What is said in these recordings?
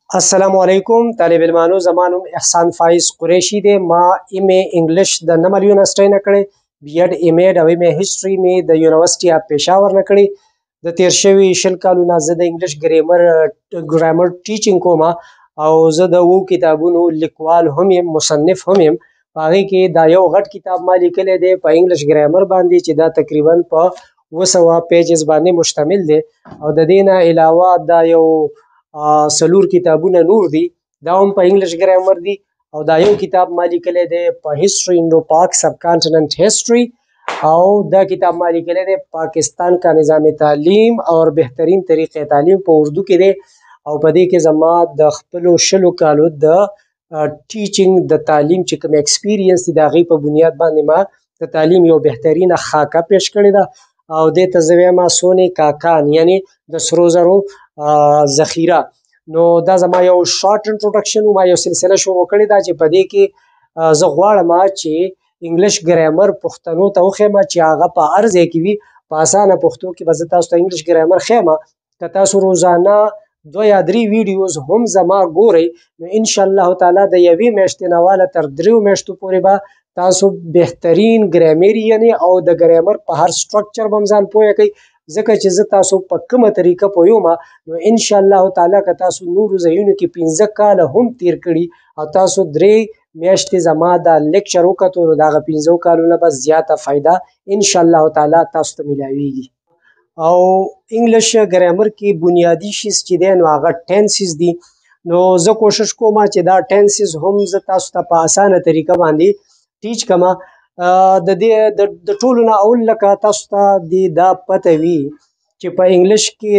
السلام علیکم طالب علمانو زمانم احسان فایز قریشی دی ما ایم ای انګلیش د نمل یونیورسيټی نه کړی بی ایډ ایم ایډ او ایم ای هیسټري می د یونیورسيټي اف پېښور نه کړی د تیر شوي شل کالونه زه د انګلیش ګرامر ټیچینګ کوم او زه د وو کتابونو لیکوال هم یم مصنف هم یم په هغې کې دا یو غټ کتاب ما لیکلی دی په انګلیش ګرامر باندې چې دا تقریبا په 200 پیجز باندې مشتمل دی او د دې نه علاوه دا یو سلور کتابونه نور دي دا هم په انګلیش ګرامر دي او دا یو کتاب ما لیکلی دی په هیسټري انډو پاک سب کانټیننٹ هیسټري او دا کتاب ما لیکلی دی پاکستان کا نظام تعلیم اور بهترین طریق تعلیم په اردو کې دی او په دې کې زما د خپلو 100 کالو د ټیچینګ د تعلیم چې کوم ایکسپیرینس دی د هغې په بنیاد باندې ما د تعلیم یو بهترینه خاکه پیش کړې ده او دې ته زه وایم سونې کاکان یعنی د سرو زرو ذخیره. نو دا زما یو شارټ انټروډکشن ما یو سلسله شروع کړې ده چې په دې کې زه غواړم چې انګلیش ګرامر پښتنو ته وښیم چې هغه په هر ځای کې وي په اسانه پښتو کې به زه تاسو ته انګلیش ګرامر ښیم که تاسو روزانه 2 یا 3 ویډیوز هم زما ګورئ نو انشاءالله تعالی د یوې میاشتې نه واله تر 3 میاشتو پورې به تاسو بهترین ګرامریان او د ګرامر په هر سټرکچر به هم ځان پوهه کوئ ځکه چې زه تاسو په کومه طریقه پوهوم نو انشاءالله تعالی که تاسو نورو ځایونو کې 15 کاله هم تیر کړي او تاسو 3 میاشتې زما دا لیکچر وکتو نو د هغه 15 کالو نه به زیاته فایده انشاءالله تعالی تاسو ته میلاویږي. او انګلیش ګرامر کې بنیادی شیز چې دی نو هغه ټینسز دي نو زه کوشش کوم چې دا ټینسز هم زه تاسو ته په اسانه طریقه باندې ټیچ کما د دې د ټولو نه اول لکه تاسو ته دا پته وي چې په انګلیش کې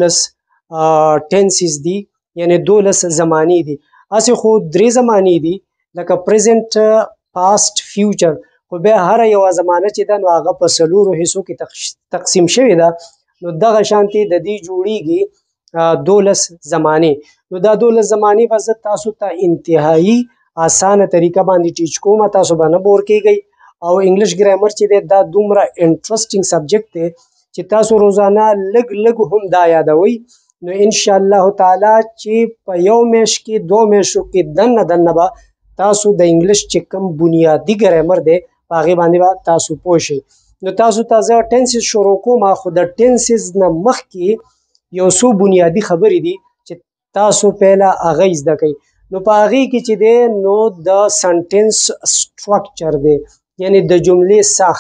12 ټینسز دي یعنی 12 زمانی دي هسې خو 3 زمانی دي لکه پریزنټ پاست فیوچر خو بیا هر یوه زمانه چې ده نو هغه په 4 حصو کې تقسیم شوې ده نو دغه شانتې د دې جوړیږي 12 زمانې نو دا 12 زمانې به زه تاسو ته انتهایی اسانه طریقه باندې ټیچ کوم تاسو به نه بور کیږئ او انګلیش ګرامر چې دی دا دومره انټرسټینګ سبجیکټ دی چې تاسو روزانه لږ لږ هم دا یادوئ نو انشاءالله تعالی چې په یو میاشت کې 2 میاشتو کې دننه به تاسو د انګلیش چې کوم بنیادي ګرامر دی په هغې باندې به تاسو پوه شئ. نو تاسو ته زه ټینسز شروع کوم خو د ټینسز نه مخکې یو څو بنیادي خبرې دي چې تاسو پهله هغه زده کوئ نو په هغې کې چې دی نو د سنټینس سټرکچر دی یعنی د جملې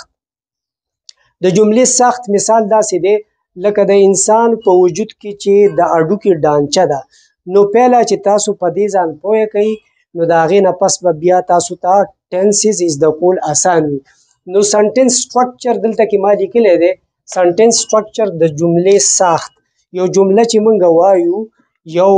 ساخت مثال داسې دی لکه د انسان په وجود کې چې د اډوکې ډانچه ده نو پهله چې تاسو په دې ځان پوهه کوئ نو د هغې نه پس به بیا تاسو ته ټینسز زده کول اسان وي. نو سنټینس سټرکچر دلته کې ما لیکلی دی سنټینس سټرکچر د جملې ساخت یو جمله چې موږ وایو یو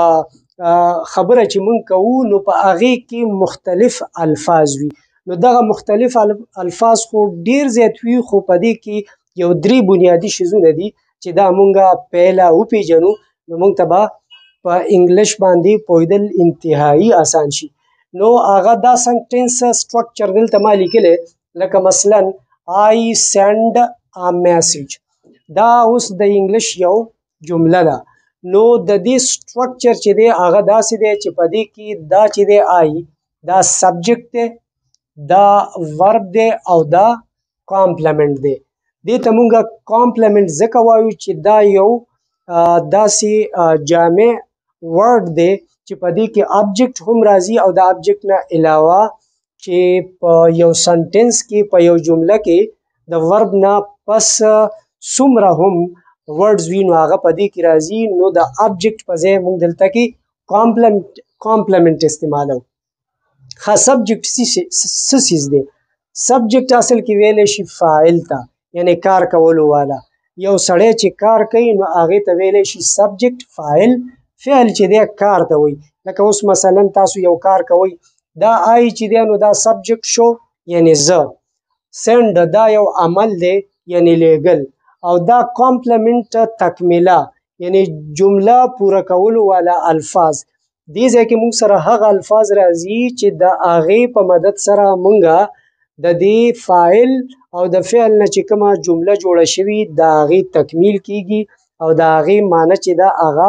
خبره چې موږ کوو نو په هغې کې مختلف الفاظ وي نو دغه مختلف الفاظ خو ډیر زیات وي خو په دې کې یو 3 بنیادي شیزونه دي چې دا موږ پهله وپیژنو نو موږ ته به په انګلیش باندې پوهیدل انتهایی آسان شي. نو هغه دا سنټینس سټرکچر دلته ما لیکلی لکه مثلا I send a message دا اوس د انګلیش یو جمله ده نو د دې سټرکچر چې دی هغه داسې دی چې په دې کې دا چې دی I دا سبجیکټ دی دا ورب دی او دا کامپلیمنٹ دی دې ته مونږ کامپلیمنٹ ځکه وایو چې دا یو داسې جامع ورډ دی چې په دې کې آبجیکټ هم راځي او د آبجیکټ نه علاوه چې په یو سنټینس کې په یو جمله کې د ورب نه پس څومره هم ورډز وي نو هغه په دې کې راځي نو د آبجیکټ په ځای مونږ دلته کې کامپلیمنٹ استعمالو. ښه سبجیکټ څه څیز دی سبجیکټ اصل کې ویلی شي فاعل ته یعنی کار کولو والا یو سړی چې کار کوي نو هغې ته ویلی شي سبجیکټ فاعل فعل چې دی کار ته وایي لکه اوس مثلا تاسو یو کار کوئ دا آی چې دی نو دا سبجیکټ شو یعنی زه سینډ دا یو عمل دی یعنی لیږل او دا کامپلیمنٹ تکمیله یعنی جمله پوره کولو والا الفاظ دې ځای کې موږ سره هغه الفاظ راځي چې د هغې په مدد سره موږ د دې فاعل او د فعل نه چې کومه جمله جوړه شوي د هغې تکمیل کیږي او د هغې معنی چې ده هغه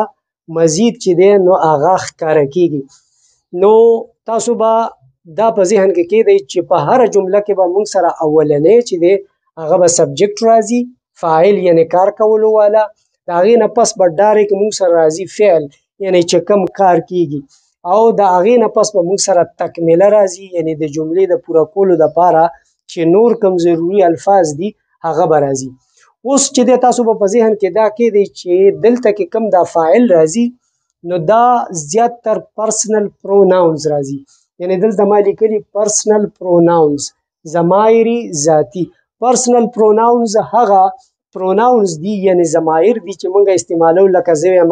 مزید چې دی نو هغه ښکاره کیږي. نو تاسو به دا په ذهن کې کېږدئ چې په هره جمله کې به موږ سره اولنی چې دی هغه به سبجیکټ راځي، فاعل یعنی کار کولو والا، د هغې نه پس به ډایرکټ موږ سره راځي فعل یعنی چې کوم کار کیږي، او د هغې نه پس به موږ سره تکمیله راځي یعنی د جملې د پوره کولو دپاره چې نور کوم ضروري الفاظ دي هغه به راځي. اوس چې دی تاسو به په ذهن کې دا کېږدئ چې دلته کې کوم دا فاعل راځي نو دا زیاتر پرسنل پروناونز راځي، یعنی دلته ما لیکلي پرسنل پروناونز، ضمایري ذاتي. پرسنل پروناونز هغه پروناونز دي یعنی ضمایر دي چې موږ استعمالو، لکه زه وایم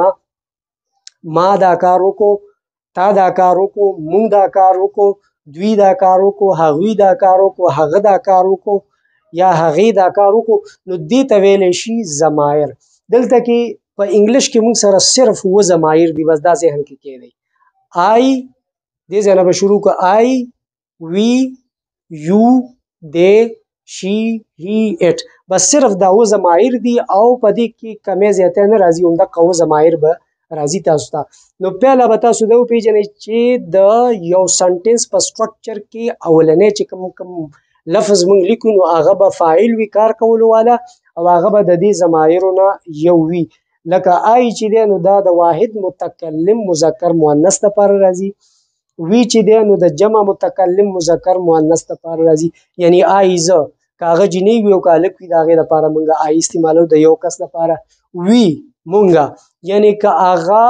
ما دا کار وکړو، تا دا کار وکړو، موږ دا کار وکړو، دوی دا کار وکړو، هغوی دا کار وکړو، هغه دا کار وکړو یا هغې دا کار وکړو، نو دې ته ویلی شي ضمایر. دلته کې په انګلیش کې موږ سره صرف اووه ضمایر دي، بس دا ذهن کې کېږدئ. آی دې ځای نه به شروع کړو، آی، وی، یو، دی، شي، هی، اټ، بس صرف دا اووه ضمایر دي او په دې کې کمی زیاتی نه راځي، همدغه اووه ضمایر به راځي تاسو ته. نو پیله به تاسو دا وپېژنئ چې د یو سنټنس په سټرکچر کې اولنی چې کوم لفظ موږ لیکو نو هغه به فاعل وي، کار کولو والا، او هغه به د دې ضمایرو نه یو وي. لکه آی چې دی نو دا د واحد متکلم مذکر مؤنث دپاره راځي، وی چې دی نو د جمع متکلم مذکر مؤنث دپاره راځي، یعنی آی زه، که هغه جینۍ وي او که هلک وي د هغې دپاره موږ آی استعمالو، د یو کس دپاره. وی مونږه یعنی که هغه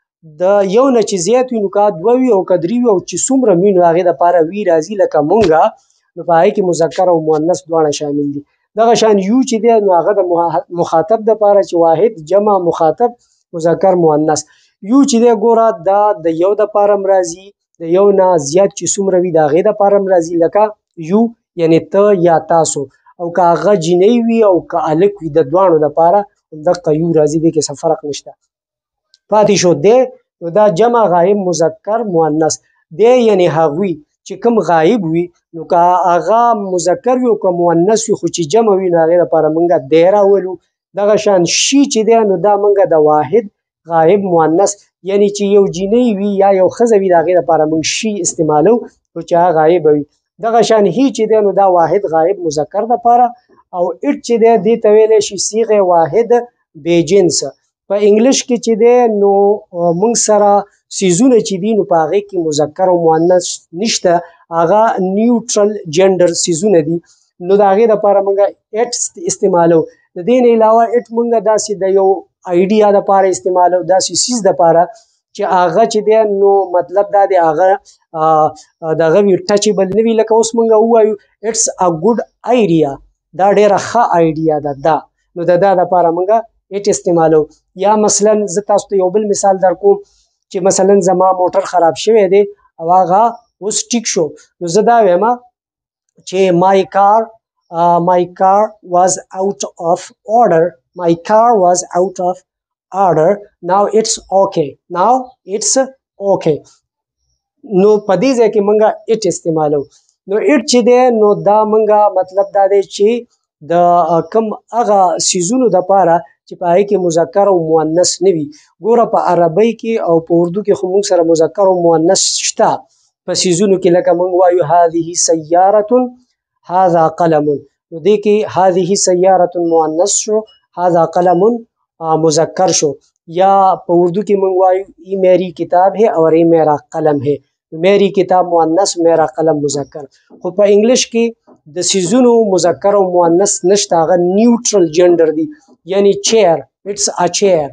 د یو نه چې زیات وي نو که دوه وي او که درې وي او چې څومره وي نو هغې دپاره وی راځي، لکه مونږه نو په هغې کې مذکر او مؤنث دواړه شامل دي. دغه شان یو چې دی نو هغه د مخاطب دپاره چې واحد جمع مخاطب مذکر مؤنث. یو چې دی ګوره دا د یو دپاره هم راځي، د یو نه زیات چې څومره وي د هغې دپاره هم راځي، لکه یو یعنی ته یا تاسو، او که هغه جینۍ وي او که هلک وي د دواړو دپاره همدغه یو راځي، دې کې څه فرق نشته. پاتې شو دی نو دا جمع غایب مذکر مؤنث. دی یعنی هغوی چې کوم غایب وي نو که هغه مذکر وي او که مؤنث وي خو چې جمع وي نو هغې دپاره موږ دی راولو. دغه شان شي چې دی نو دا موږ د واحد غایب مؤنث یعنی چې یو جینۍ وي یا یو ښځه وي د هغې دپاره موږ شي استعمالو خو چې هغه غایبه وي. دغه شان هی چې دی نو دا واحد غایب مذکر دپاره، او اټ چې دی دې ته ویلی شي صیغه واحد بې جنس. په انګلیش کې چې دی نو موږ سره څیزونه چې دي نو په هغې کې مذکر او مؤنث نشته، هغه نیوټرل جنډر څیزونه دي، نو د هغې دپاره موږ اټ استعمالو. د دې نه علاوه اټ موږ داسې د یو آیډیا دپاره استعمالو، داسې څیز دپاره چې هغه چې دی نو مطلب دا دی هغه دغه وي ټچیبل نه وي، لکه اوس موږ ووایو اټس ا ګوډ آیډیا، دا ډېره ښه آیډیا ده دا، نو د دا دپاره موږ اټ استعمالو. یا مثلا زه تاسو ته یو بل مثال در کوم چې مثلا زما موټر خراب شوی دی او هغه اوس ټیک شو، نو زه دا وایم چې my car was out of order, my car was out of order, now it's okay, now it's okay. نو په دې ځای کې موږ اټ استعمالو. نو اټ چې دی نو دا موږ مطلب دا دی چې د کوم هغه څیزونو دپاره چې په هغې کې مذکر او مؤنث نه وي. ګوره په عربۍ کې او په اردو کې خو موږ سره مذکر او مؤنث شته په څیزونو کې، لکه موږ وایو هذه سیارة هذا قلم، نو دې کې هذه سیارة مؤنث شو، هذا قلم مذکر شو. یا په اردو کې موږ وایو ای میری کتاب ہے اور ای میرا قلم ہے، میری کتاب مؤنث میرا قلم مذکر. خو په انګلیش کې د څیزونو مذکر او مؤنث نشته، هغه نیوټرل جنډر دي، یعنی چیر اټس ا چیر،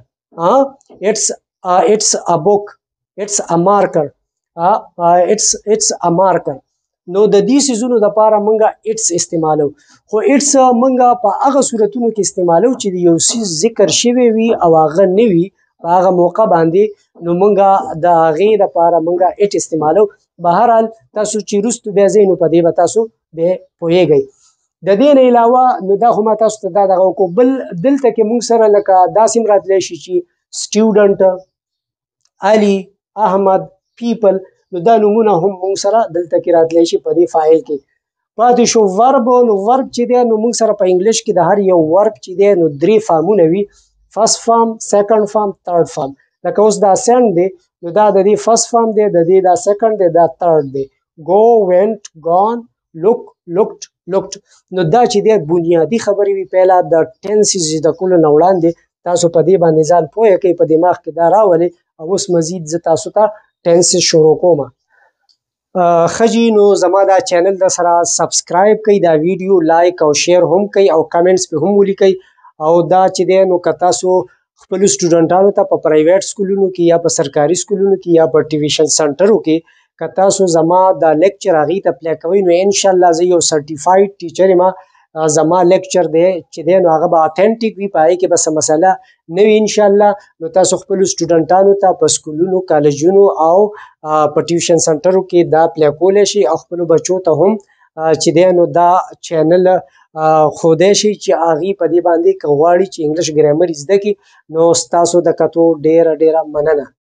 اټس ا بوک، اټس ا مارکر، اټس ا مارکر. نو د دې څیزونو دپاره موږ اټس استعمالو. خو اټس موږ په هغه صورتونو کې استعمالو چې د یو څیز ذکر شوی وي او هغه نه وي په هغه موقع باندې، نو موږ د هغې دپاره موږ اټ استعمالو. بهرحال تاسو چې وروستو بیا ځئ نو په دې به تاسو بیا پوهیږئ. د دې نه علاوه نو دا خو ما تاسو ته دا دغه وکړو. بل دلته کې موږ سره لکه داسې هم راتلی شي چې سټوډنټ، علي، احمد، پیپل، نو دا نومونه هم موږ سره دلته کې راتلی شي په دې فایل کې. پاتې شو ورب. نو ورب چې دی نو موږ سره په انګلیش کې د هر یو ورب چې دی نو درې فارمونه وي، فرست فارم، سیکنډ فارم، تھرډ فارم. لکه اوس دا سند دی نو دا د دې فرست فارم دی، د دې دا سیکنډ دی، دا تھرډ دی. go went gone look looked looked. نو دا چې دی بنیادی خبرې وي پیله د ټینسز د کولو نه وړاندې تاسو په دې باندې ځان پوهه کوئ، په دماغ کې دا راولئ. او اوس مزید زه تاسو ته ټینسز شروع کوم. خجی نو زما دا چینل د سره سبسکرایب کړئ، دا ویډیو لایک او شیر هم کړئ او کمنټس په هم ولیکئ. او دا چې دی نو که تاسو خپل سټوډنټانو ته په پرایویټ سکولونو کې یا په سرکاري سکولونو کې یا په ټیویشن سنټرو کې که تاسو زما دا لیکچر هغې ته اپلای کوئ نو انشاءالله زه یو سرټیفاید ټیچر یم. زما لیکچر دی چې دی نو هغه به اتھینټیک وي، په هغې کې به څه مسله نه وي انشاءالله. نو تاسو خپلو سټوډنټانو ته په سکولونو، کالجونو او په ټیوشن سنټرو کې دا اپلای کولی شي او خپلو بچو ته هم چې دی نو دا چینل ښودی شي چې هغې په دې باندې که غواړي چې انګلیش ګرامر زده کړي نو ستاسو د کتو ډیره ډیره مننه.